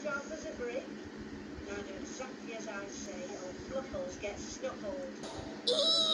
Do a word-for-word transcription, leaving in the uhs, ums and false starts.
sharp as a brick. Now do exactly as I say, or Fluffles gets snuffled.